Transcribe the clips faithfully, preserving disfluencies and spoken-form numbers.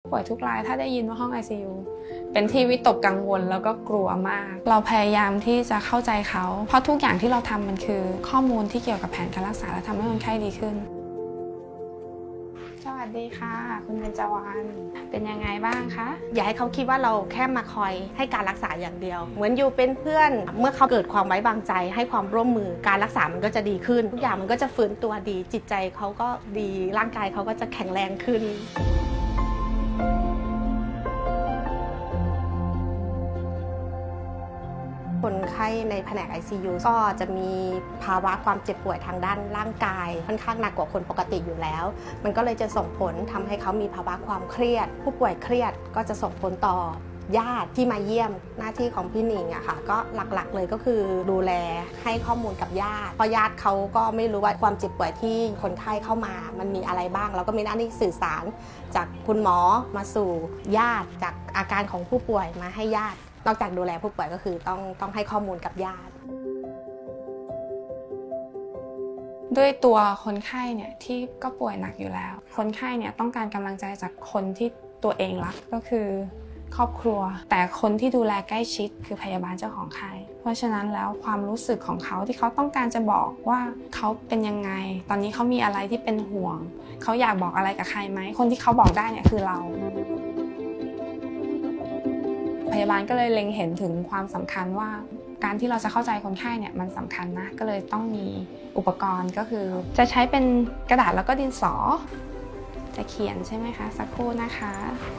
ป่วยทุกรายถ้าได้ยินว่าห้อง ไอ ซี ยู เป็นที่วิตกกังวลแล้วก็กลัวมากเราพยายามที่จะเข้าใจเขาเพราะทุกอย่างที่เราทำมันคือข้อมูลที่เกี่ยวกับแผนการรักษาและทำให้คนไข้ดีขึ้นสวัสดีค่ะคุณเบญจวรรณเป็นยังไงบ้างคะอย่าให้เขาคิดว่าเราแค่มาคอยให้การรักษาอย่างเดียวเหมือนอยู่เป็นเพื่อนเมื่อเขาเกิดความไว้วางใจให้ความร่วมมือการรักษามันก็จะดีขึ้นทุกอย่างมันก็จะฟื้นตัวดีจิตใจเขาก็ดีร่างกายเขาก็จะแข็งแรงขึ้นคนไข้ในแผนก ไอ ซี ยู ก็จะมีภาวะความเจ็บป่วยทางด้านร่างกายค่อนข้างหนักกว่าคนปกติอยู่แล้วมันก็เลยจะส่งผลทำให้เขามีภาวะความเครียดผู้ป่วยเครียดก็จะส่งผลต่อญาติที่มาเยี่ยมหน้าที่ของพี่หนิงอะค่ะก็หลักๆเลยก็คือดูแลให้ข้อมูลกับญาติเพราะญาติเขาก็ไม่รู้ว่าความเจ็บป่วยที่คนไข้เข้ามามันมีอะไรบ้างเราก็มีหน้าที่สื่อสารจากคุณหมอมาสู่ญาติจากอาการของผู้ป่วยมาให้ญาตินอกจากดูแลผู้ป่วยก็คือต้องต้องให้ข้อมูลกับญาติด้วยตัวคนไข้เนี่ยที่ก็ป่วยหนักอยู่แล้วคนไข้เนี่ยต้องการกำลังใจจากคนที่ตัวเองรักก็คือครอบครัวแต่คนที่ดูแลใกล้ชิดคือพยาบาลเจ้าของไข้เพราะฉะนั้นแล้วความรู้สึกของเขาที่เขาต้องการจะบอกว่าเขาเป็นยังไงตอนนี้เขามีอะไรที่เป็นห่วงเขาอยากบอกอะไรกับใครไหมคนที่เขาบอกได้เนี่ยคือเราพยาบาลก็เลยเล็งเห็นถึงความสำคัญว่าการที่เราจะเข้าใจคนไข้เนี่ยมันสำคัญนะก็เลยต้องมีอุปกรณ์ก็คือจะใช้เป็นกระดาษแล้วก็ดินสอจะเขียนใช่ไหมคะสักครู่นะคะ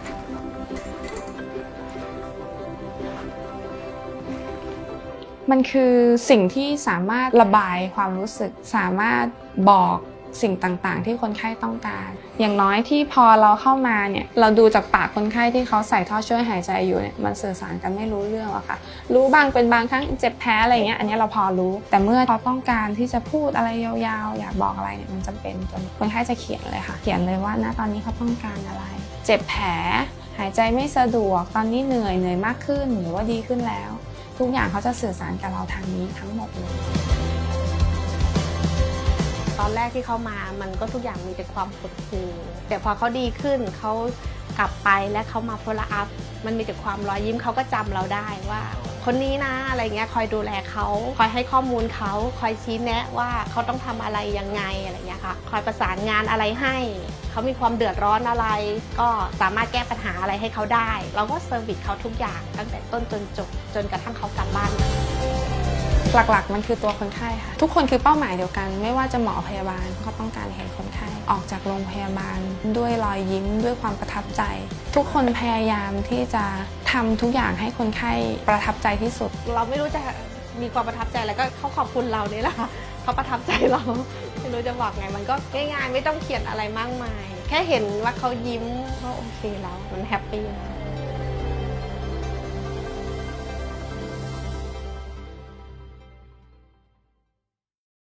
มันคือสิ่งที่สามารถระบายความรู้สึกสามารถบอกสิ่งต่างๆที่คนไข้ต้องการอย่างน้อยที่พอเราเข้ามาเนี่ยเราดูจากปากคนไข้ที่เขาใส่ท่อช่วยหายใจอยู่เนี่ยมันสื่อสารกันไม่รู้เรื่องหรอกค่ะรู้บ้างเป็นบางครั้งเจ็บแพ้อะไรเงี้ยอันนี้เราพอรู้แต่เมื่อเขาต้องการที่จะพูดอะไรยาวๆอยากบอกอะไรเนี่ยมันจำเป็นจนคนไข้จะเขียนเลยค่ะเขียนเลยว่าณตอนนี้เขาต้องการอะไรเจ็บแผลหายใจไม่สะดวกตอนนี้เหนื่อยเหนื่อยมากขึ้นหรือว่าดีขึ้นแล้วทุกอย่างเขาจะสื่อสารกับเราทางนี้ทั้งหมดเลยตอนแรกที่เขามามันก็ทุกอย่างมีแต่ความหดหู่แต่พอเขาดีขึ้นเขากลับไปและเขามา follow up มันมีแต่ความรอยยิ้มเขาก็จำเราได้ว่าคนนี้นะอะไรเงี้ยคอยดูแลเขาคอยให้ข้อมูลเขาคอยชี้แนะว่าเขาต้องทำอะไรยังไงอะไรเงี้ยค่ะคอยประสานงานอะไรให้เขามีความเดือดร้อนอะไรก็สามารถแก้ปัญหาอะไรให้เขาได้เราก็เซอร์วิสเขาทุกอย่างตั้งแต่ต้นจนจบจนกระทั่งเขากลับบ้านหลักๆมันคือตัวคนไข้ค่ะทุกคนคือเป้าหมายเดียวกันไม่ว่าจะหมอพยาบาลเขาต้องการเห็นคนไข้ออกจากโรงพยาบาลด้วยรอยยิ้มด้วยความประทับใจทุกคนพยายามที่จะทำทุกอย่างให้คนไข้ประทับใจที่สุดเราไม่รู้จะมีความประทับใจแล้วก็เขาขอบคุณเราเนี่ยแหละเขาประทับใจเราไม่รู้จะบอกไงมันก็ง่ายๆไม่ต้องเขียนอะไรมากมายแค่เห็นว่าเขายิ้มก็โอเคแล้วมันแฮปปี้